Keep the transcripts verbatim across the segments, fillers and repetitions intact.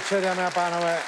večer, dámy a pánové.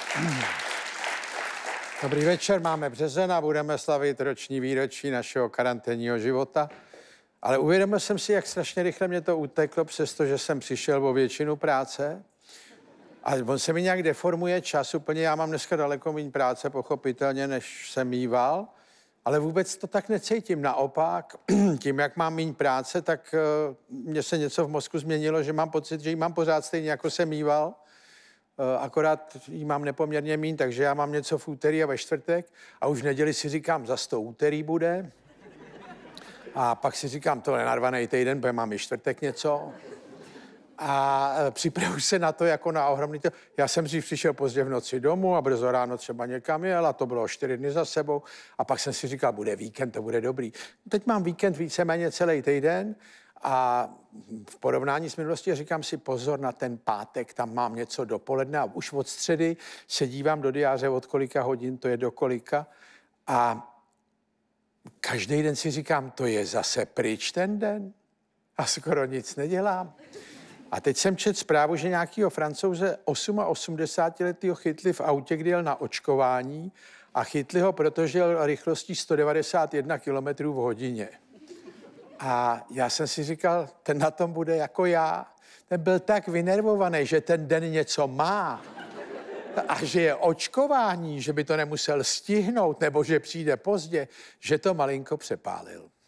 Dobrý večer, máme březen a budeme slavit roční výročí našeho karanténního života. Ale uvědomil jsem si, jak strašně rychle mě to uteklo, přestože jsem přišel o většinu práce. A on se mi nějak deformuje čas, úplně já mám dneska daleko méně práce, pochopitelně, než jsem mýval. Ale vůbec to tak necítím. Naopak, tím, jak mám méně práce, tak uh, mně se něco v mozku změnilo, že mám pocit, že ji mám pořád stejně, jako jsem mýval. Uh, akorát ji mám nepoměrně méně, takže já mám něco v úterý a ve čtvrtek. A už v neděli si říkám, zas to úterý bude. A pak si říkám, to je narvaný týden, protože mám i čtvrtek něco. A připravuji se na to jako na ohromný... To. Já jsem dřív přišel pozdě v noci domů a brzo ráno třeba někam jel a to bylo čtyři dny za sebou. A pak jsem si říkal, bude víkend, to bude dobrý. Teď mám víkend víceméně celý týden a v porovnání s minulostí říkám si pozor na ten pátek, tam mám něco dopoledne a už od středy se dívám do diáře, od kolika hodin to je do kolika. A každý den si říkám, to je zase pryč ten den a skoro nic nedělám. A teď jsem četl zprávu, že nějakýho Francouze osmaosmdesátiletýho chytli v autě, kdy jel na očkování a chytli ho, protože jel rychlostí sto devadesát jedna kilometrů v hodině. A já jsem si říkal, ten na tom bude jako já. Ten byl tak vynervovaný, že ten den něco má a že je očkování, že by to nemusel stihnout nebo že přijde pozdě, že to malinko přepálil.